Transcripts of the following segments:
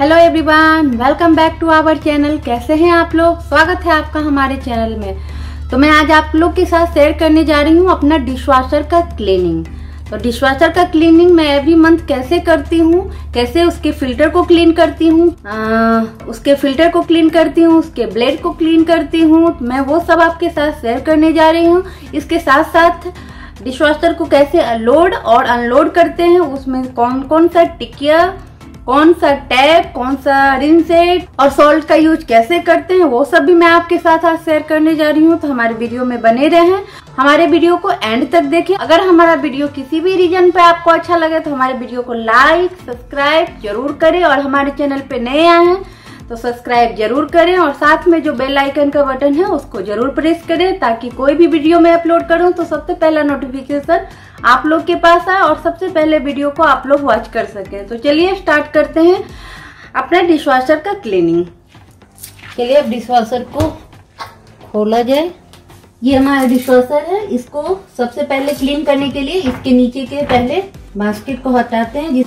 Hello everyone, welcome back to our channel. कैसे हैं आप लोग? स्वागत है आपका हमारे चैनल में। तो मैं आज आप लोग के साथ शेयर करने जा रही हूँ अपना डिशवॉशर का क्लीनिंग। तो डिशवॉशर का क्लीनिंग मैं एवरी मंथ कैसे करती हूँ, कैसे उसके फिल्टर को क्लीन करती हूँ, उसके ब्लेड को क्लीन करती हूँ, मैं वो सब आपके साथ शेयर करने जा रही हूँ। इसके साथ साथ डिशवॉशर को कैसे लोड और अनलोड करते हैं, उसमें कौन कौन सा टिकिया, कौन सा टैप, कौन सा रिन सेट और सॉल्ट का यूज कैसे करते हैं, वो सब भी मैं आपके साथ आज शेयर करने जा रही हूँ। तो हमारे वीडियो में बने रहें, हमारे वीडियो को एंड तक देखें। अगर हमारा वीडियो किसी भी रीजन पे आपको अच्छा लगे तो हमारे वीडियो को लाइक सब्सक्राइब जरूर करें, और हमारे चैनल पे नए आए हैं तो सब्सक्राइब जरूर करें, और साथ में जो बेल आइकन का बटन है उसको जरूर प्रेस करें, ताकि कोई भी वीडियो मैं अपलोड करूं तो सबसे पहला नोटिफिकेशन आप लोग के पास आए और सबसे पहले वीडियो को आप लोग वॉच कर सकें। तो चलिए स्टार्ट करते हैं अपना डिशवॉशर का क्लीनिंग। चलिए अब डिशवॉशर को खोला जाए। ये हमारा डिशवॉशर है, इसको सबसे पहले क्लीन करने के लिए इसके नीचे के पहले बास्केट को हटाते हैं।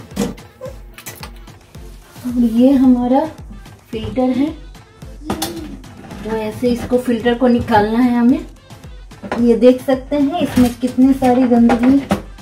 ये हमारा फिल्टर है, तो ऐसे इसको फिल्टर को निकालना है हमें। ये देख सकते हैं इसमें कितनी सारी गंदगी।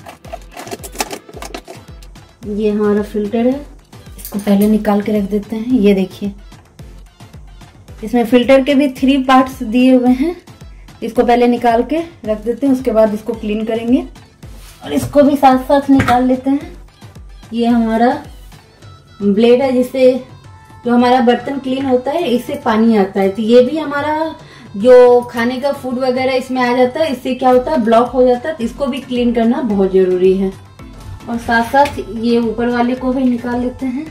ये हमारा फिल्टर है, इसको पहले निकाल के रख देते हैं। ये देखिए इसमें फिल्टर के भी 3 पार्ट्स दिए हुए हैं, इसको पहले निकाल के रख देते हैं, उसके बाद इसको क्लीन करेंगे। और इसको भी साथ साथ निकाल लेते हैं। ये हमारा ब्लेड है, जिससे जो हमारा बर्तन क्लीन होता है इससे पानी आता है। तो ये भी हमारा जो खाने का फूड वगैरह इसमें आ जाता है, इससे क्या होता है ब्लॉक हो जाता है, तो इसको भी क्लीन करना बहुत जरूरी है। और साथ साथ ये ऊपर वाले को भी निकाल लेते हैं।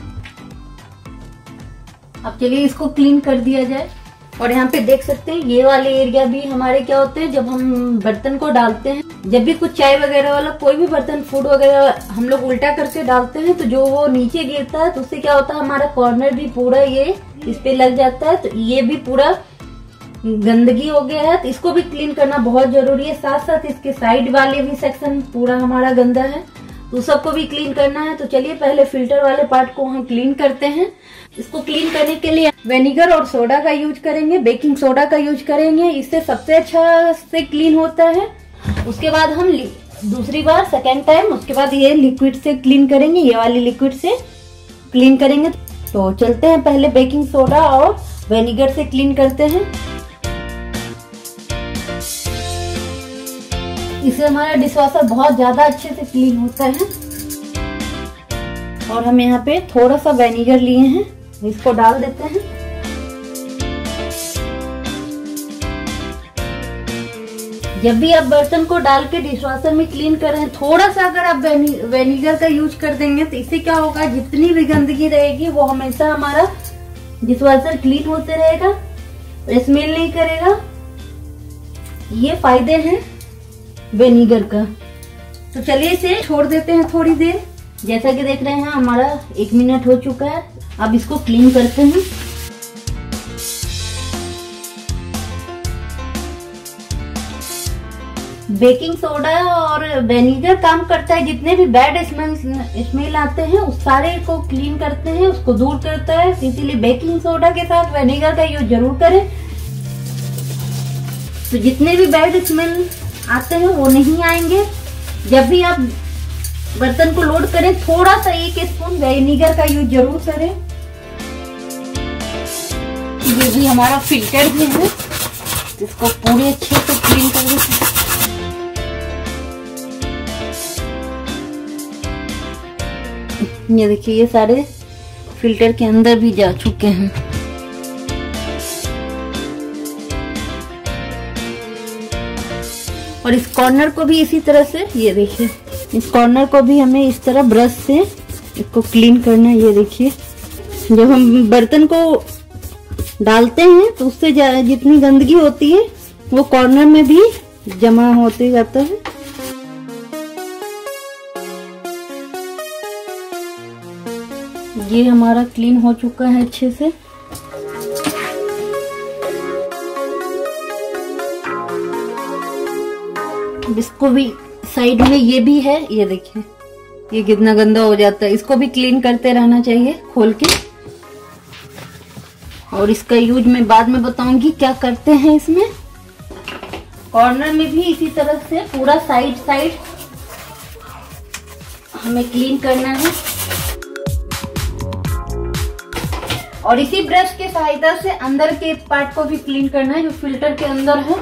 अब चलिए इसको क्लीन कर दिया जाए। और यहाँ पे देख सकते हैं ये वाले एरिया भी हमारे क्या होते हैं, जब हम बर्तन को डालते हैं, जब भी कुछ चाय वगैरह वाला कोई भी बर्तन फूड वगैरह हम लोग उल्टा करके डालते हैं, तो जो वो नीचे गिरता है तो उससे क्या होता है हमारा कॉर्नर भी पूरा ये इस पे लग जाता है, तो ये भी पूरा गंदगी हो गया है, तो इसको भी क्लीन करना बहुत जरूरी है। साथ साथ इसके साइड वाले भी सेक्शन पूरा हमारा गंदा है, तो सबको भी क्लीन करना है। तो चलिए पहले फिल्टर वाले पार्ट को हम क्लीन करते हैं। इसको क्लीन करने के लिए विनेगर और सोडा का यूज करेंगे, बेकिंग सोडा का यूज करेंगे, इससे सबसे अच्छा से क्लीन होता है। उसके बाद हम दूसरी बार सेकेंड टाइम उसके बाद ये लिक्विड से क्लीन करेंगे, ये वाली लिक्विड से क्लीन करेंगे। तो चलते हैं पहले बेकिंग सोडा और विनेगर से क्लीन करते हैं। इससे हमारा डिशवॉशर बहुत ज्यादा अच्छे से क्लीन होता है। और हम यहाँ पे थोड़ा सा विनेगर लिए हैं, इसको डाल देते हैं। जब भी आप बर्तन को डाल के डिशवॉशर में क्लीन कर रहे हैं, थोड़ा सा अगर आप विनेगर का यूज कर देंगे तो इससे क्या होगा, जितनी भी गंदगी रहेगी वो हमेशा हमारा डिशवॉशर क्लीन होते रहेगा, स्मेल नहीं करेगा। ये फायदे हैं विनेगर का। तो चलिए इसे छोड़ देते हैं थोड़ी देर। जैसा कि देख रहे हैं हमारा 1 मिनट हो चुका है। अब इसको क्लीन करते हैं। बेकिंग सोडा और विनेगर काम करता है, जितने भी बैड स्मेल आते हैं उस सारे को क्लीन करते हैं, उसको दूर करता है। इसीलिए बेकिंग सोडा के साथ विनेगर का यूज जरूर करें, तो जितने भी बैड स्मेल आते हैं वो नहीं आएंगे। जब भी आप बर्तन को लोड करें थोड़ा सा 1 स्पून विनेगर का यूज जरूर करें। ये भी हमारा फिल्टर भी है, इसको पूरे अच्छे से क्लीन कर देते हैं। ये देखिए ये सारे फिल्टर के अंदर भी जा चुके हैं। और इस कॉर्नर को भी इसी तरह से, ये देखिए इस कॉर्नर को भी हमें इस तरह ब्रश से इसको क्लीन करना है। ये देखिए जब हम बर्तन को डालते हैं तो उससे जितनी गंदगी होती है वो कॉर्नर में भी जमा होते जाता है। ये हमारा क्लीन हो चुका है अच्छे से। इसको भी साइड में ये भी है, ये देखिए ये कितना गंदा हो जाता है, इसको भी क्लीन करते रहना चाहिए खोल के। और इसका यूज मैं बाद में बताऊंगी क्या करते हैं इसमें। कॉर्नर में भी इसी तरह से पूरा साइड साइड हमें क्लीन करना है और इसी ब्रश के सहायता से अंदर के पार्ट को भी क्लीन करना है जो फिल्टर के अंदर है।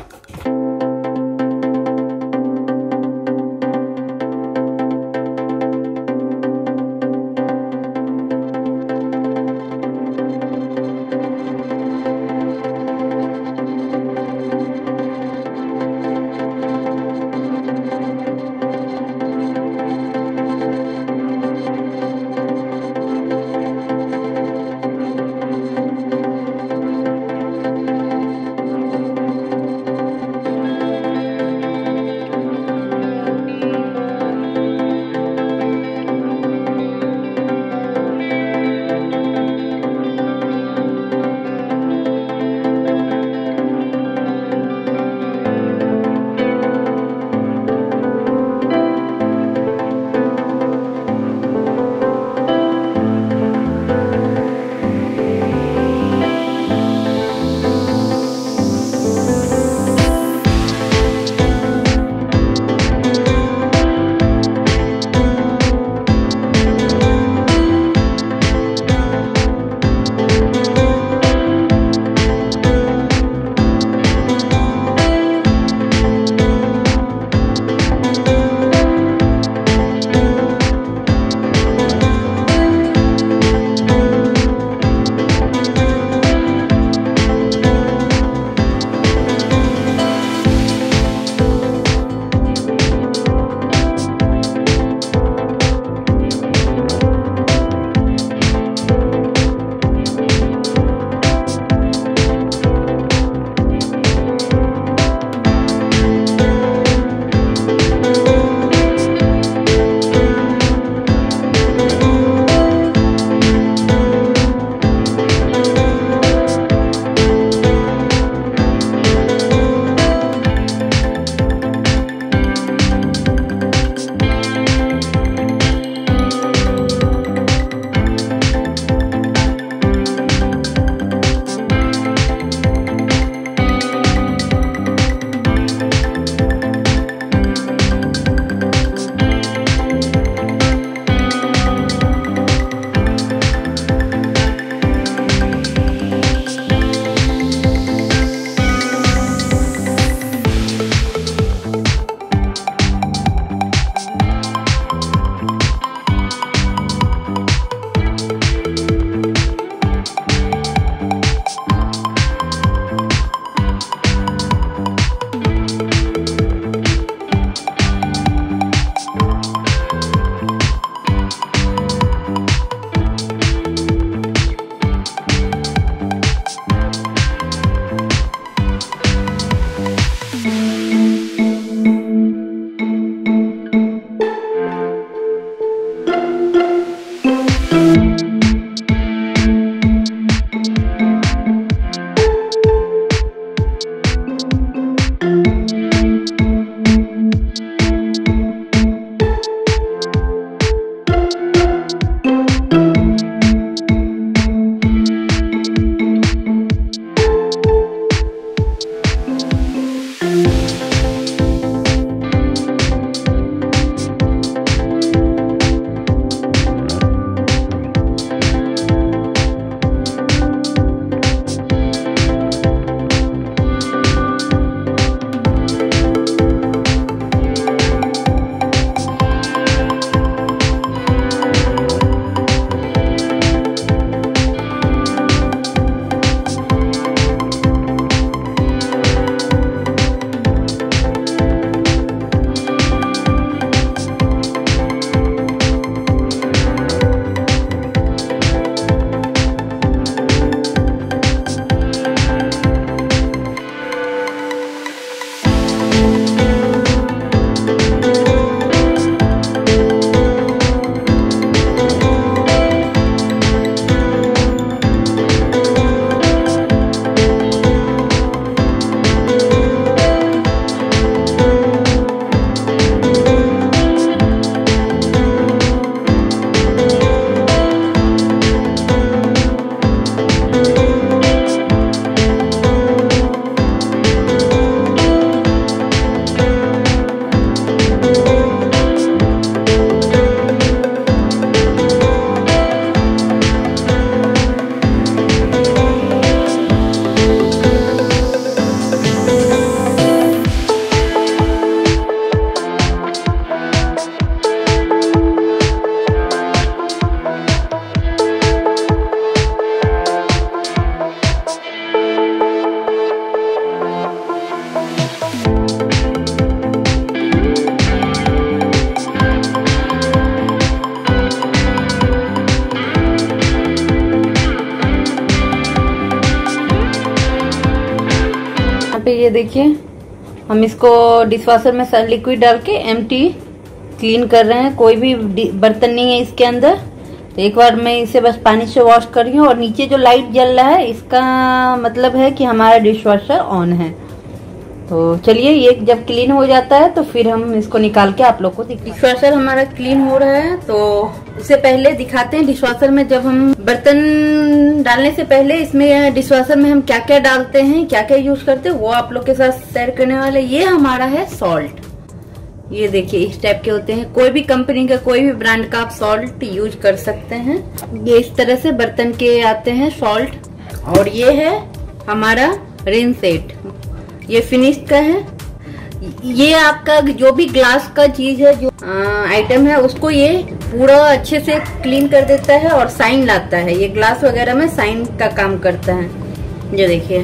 ये देखिए, हम इसको डिशवॉशर में लिक्विड डाल के एम्प्टी क्लीन कर रहे हैं। कोई भी बर्तन नहीं है इसके अंदर। तो एक बार मैं इसे बस पानी से वॉश कर रही हूँ। और नीचे जो लाइट जल रहा है इसका मतलब है कि हमारा डिशवॉशर ऑन है। तो चलिए, ये जब क्लीन हो जाता है तो फिर हम इसको निकाल के आप लोग को डिशवॉशर हमारा क्लीन हो रहा है। तो उससे पहले दिखाते हैं डिशवॉशर में जब हम बर्तन डालने से पहले इसमें डिशवॉशर में हम क्या क्या डालते हैं, क्या क्या यूज करते हैं, वो आप लोग के साथ शेयर करने वाले। ये हमारा है सॉल्ट। ये देखिए, इस टाइप के होते हैं। कोई भी कंपनी का, कोई भी ब्रांड का आप सॉल्ट यूज कर सकते हैं। ये इस तरह से बर्तन के आते हैं सॉल्ट। और ये है हमारा रिन सेट, ये फिनिश का है। ये आपका जो भी ग्लास का चीज है, जो आइटम है, उसको ये पूरा अच्छे से क्लीन कर देता है और साइन लाता है। ये ग्लास वगैरह में साइन का काम करता है। ये देखिए,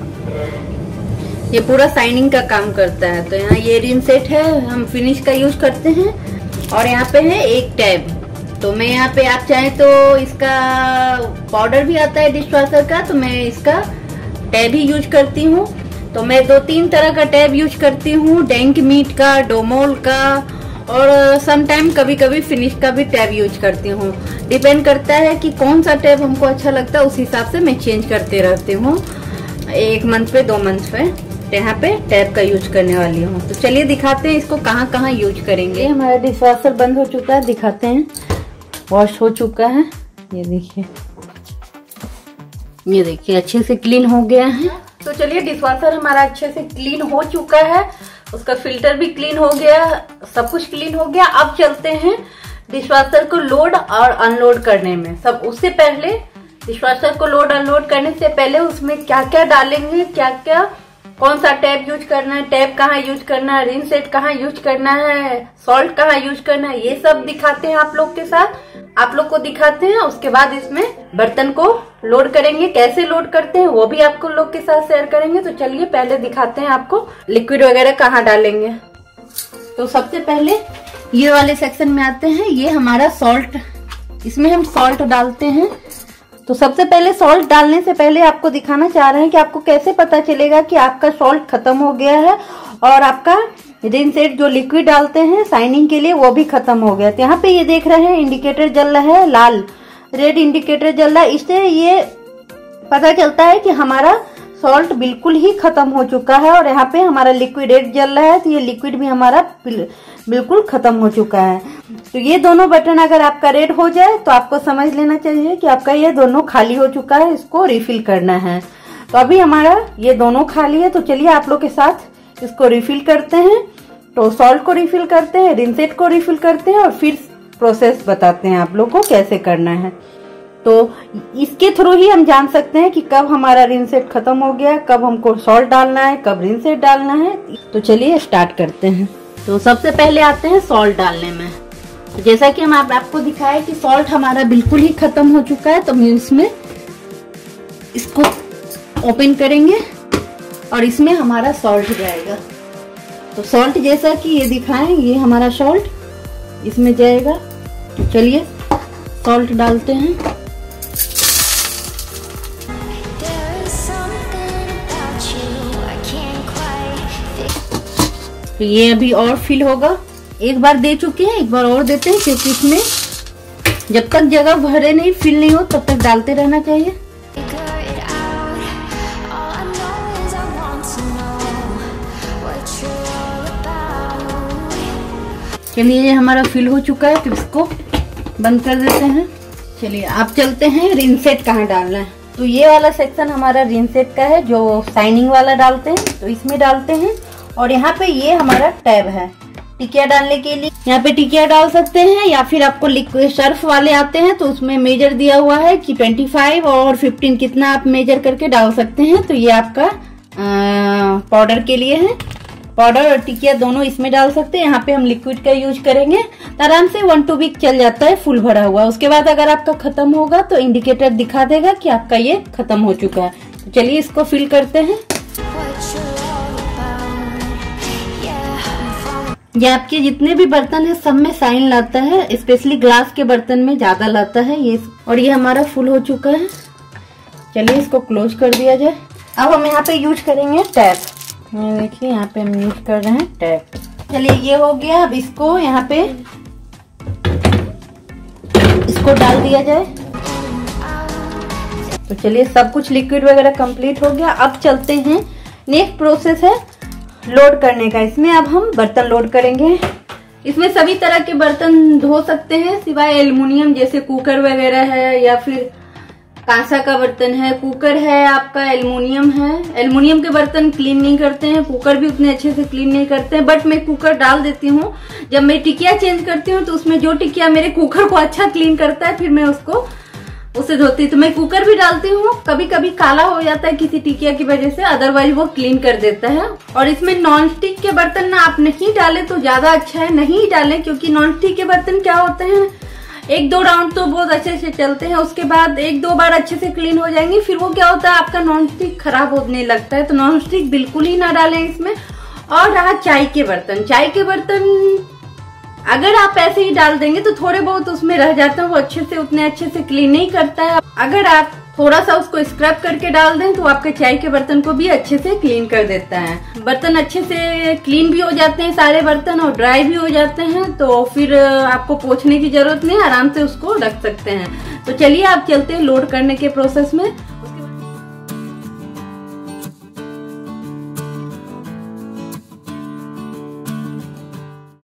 ये पूरा साइनिंग का काम करता है। तो यहाँ ये रिन सेट है, हम फिनिश का यूज करते हैं। और यहाँ पे है एक टैब। तो मैं यहाँ पे, आप चाहें तो इसका पाउडर भी आता है डिशवॉशर का, तो मैं इसका टैब ही यूज करती हूँ। तो मैं 2-3 तरह का टैब यूज करती हूँ, डैंक मीट का, डोमोल का, और सम टाइम कभी कभी फिनिश का भी टैब यूज करती हूँ। डिपेंड करता है कि कौन सा टैब हमको अच्छा लगता है, उस हिसाब से मैं चेंज करते रहती हूँ। 1 मंथ पे 2 मंथ पे यहाँ पे टैब का यूज करने वाली हूँ। तो चलिए दिखाते हैं इसको कहाँ कहाँ यूज करेंगे। हमारा डिशवॉशर बंद हो चुका है, दिखाते हैं। वॉश हो चुका है, ये देखिए, ये देखिए अच्छे से क्लीन हो गया है। तो चलिए, डिशवॉशर हमारा अच्छे से क्लीन हो चुका है, उसका फिल्टर भी क्लीन हो गया, सब कुछ क्लीन हो गया। अब चलते हैं डिशवॉशर को लोड और अनलोड करने में। सब उससे पहले, डिशवॉशर को लोड अनलोड करने से पहले उसमें क्या क्या डालेंगे, क्या क्या, कौन सा टैब यूज करना है, टैब कहाँ यूज करना है, रिन सेट कहाँ यूज करना है, सॉल्ट कहाँ यूज करना है, ये सब दिखाते हैं आप लोग के साथ, आप लोग को दिखाते हैं। उसके बाद इसमें बर्तन को लोड करेंगे, कैसे लोड करते हैं वो भी आपको लोग के साथ शेयर करेंगे। तो चलिए पहले दिखाते हैं आपको लिक्विड वगैरह कहाँ डालेंगे। तो सबसे पहले ये वाले सेक्शन में आते हैं। ये हमारा सॉल्ट, इसमें हम सॉल्ट डालते हैं। तो सबसे पहले सॉल्ट डालने से पहले आपको दिखाना चाह रहे हैं कि आपको कैसे पता चलेगा कि आपका सॉल्ट खत्म हो गया है और आपका रिन सेट जो लिक्विड डालते हैं साइनिंग के लिए वो भी खत्म हो गया। तो यहाँ पे ये देख रहे हैं इंडिकेटर जल रहा है, लाल रेड इंडिकेटर जल रहा है। इससे ये पता चलता है कि हमारा सॉल्ट बिल्कुल ही खत्म हो चुका है। और यहाँ पे हमारा लिक्विड रेड जल रहा है, तो ये लिक्विड भी हमारा बिल्कुल खत्म हो चुका है। तो ये दोनों बटन अगर आपका रेड हो जाए तो आपको समझ लेना चाहिए कि आपका ये दोनों खाली हो चुका है, इसको रिफिल करना है। तो अभी हमारा ये दोनों खाली है। तो चलिए आप लोग के साथ इसको रिफिल करते हैं। तो सॉल्ट को रिफिल करते हैं, रिन सेट को रिफिल करते हैं और फिर प्रोसेस बताते हैं आप लोग को कैसे करना है। तो इसके थ्रू ही हम जान सकते हैं कि कब हमारा रिन सेट खत्म हो गया, कब हमको सॉल्ट डालना है, कब रिन सेट डालना है। तो चलिए स्टार्ट करते हैं। तो सबसे पहले आते हैं सॉल्ट डालने में। जैसा कि हम आपको दिखाए कि सॉल्ट हमारा बिल्कुल ही खत्म हो चुका है, तो हम इसमें इसको ओपन करेंगे और इसमें हमारा सॉल्ट जाएगा। तो सॉल्ट जैसा कि ये दिखाएं, ये हमारा सॉल्ट इसमें जाएगा। तो चलिए सॉल्ट डालते हैं। तो ये अभी और फिल होगा। एक बार दे चुके हैं, एक बार और देते हैं, क्योंकि इसमें जब तक जगह भरे नहीं, फिल नहीं हो, तब तक डालते रहना चाहिए। चलिए ये हमारा फिल हो चुका है, तो इसको बंद कर देते हैं। चलिए आप चलते हैं रिन सेट कहाँ डालना है। तो ये वाला सेक्शन हमारा रिन सेट का है, जो शाइनिंग वाला डालते हैं, तो इसमें डालते हैं। और यहाँ पे ये हमारा टैब है टिकिया डालने के लिए। यहाँ पे टिकिया डाल सकते हैं, या फिर आपको लिक्विड सर्फ वाले आते हैं तो उसमें मेजर दिया हुआ है कि 25 और 15 कितना आप मेजर करके डाल सकते हैं। तो ये आपका पाउडर के लिए है, पाउडर और टिकिया दोनों इसमें डाल सकते हैं। यहाँ पे हम लिक्विड का यूज करेंगे, तो आराम से 1-2 वीक चल जाता है फुल भरा हुआ। उसके बाद अगर आपका खत्म होगा तो इंडिकेटर दिखा देगा कि आपका ये खत्म हो चुका है। तो चलिए इसको फिल करते हैं। ये आपके जितने भी बर्तन है सब में साइन लाता है, स्पेशली ग्लास के बर्तन में ज्यादा लाता है ये। और ये हमारा फुल हो चुका है। चलिए इसको क्लोज कर दिया जाए। अब हम यहाँ पे यूज करेंगे टैप। देखिए यहाँ पे हम यूज कर रहे हैं टैप। चलिए ये हो गया। अब इसको यहाँ पे इसको डाल दिया जाए। तो चलिए सब कुछ लिक्विड वगैरह कंप्लीट हो गया। अब चलते हैं, नेक्स्ट प्रोसेस है लोड करने का। इसमें अब हम बर्तन लोड करेंगे। इसमें सभी तरह के बर्तन धो सकते हैं सिवाय एल्युमिनियम, जैसे कुकर वगैरह है या फिर कांसा का बर्तन है, कुकर है आपका, एल्युमिनियम है। एल्युमिनियम के बर्तन क्लीन नहीं करते हैं, कुकर भी उतने अच्छे से क्लीन नहीं करते हैं, बट मैं कुकर डाल देती हूँ। जब मैं टिकिया चेंज करती हूँ तो उसमें जो टिकिया मेरे कुकर को अच्छा क्लीन करता है फिर मैं उसे धोती, तो मैं कुकर भी डालती हूँ। कभी कभी काला हो जाता है किसी टिकिया की वजह से, अदरवाइज वो क्लीन कर देता है। और इसमें नॉन स्टिक के बर्तन ना आप नहीं डालें तो ज्यादा अच्छा है, नहीं डालें, क्योंकि नॉन स्टिक के बर्तन क्या होते हैं, एक दो राउंड तो बहुत अच्छे से चलते हैं, उसके बाद एक दो बार अच्छे से क्लीन हो जाएंगे, फिर वो क्या होता है आपका नॉन स्टिक खराब होने लगता है। तो नॉन स्टिक बिल्कुल ही ना डालें इसमें। और रहा चाय के बर्तन, चाय के बर्तन अगर आप ऐसे ही डाल देंगे तो थोड़े बहुत उसमें रह जाते हैं, वो उतने अच्छे से क्लीन नहीं करता है। अगर आप थोड़ा सा उसको स्क्रब करके डाल दें तो आपके चाय के बर्तन को भी अच्छे से क्लीन कर देता है। बर्तन अच्छे से क्लीन भी हो जाते हैं सारे बर्तन, और ड्राई भी हो जाते हैं, तो फिर आपको पोंछने की जरूरत नहीं, आराम से उसको रख सकते हैं। तो चलिए आप चलते हैं लोड करने के प्रोसेस में।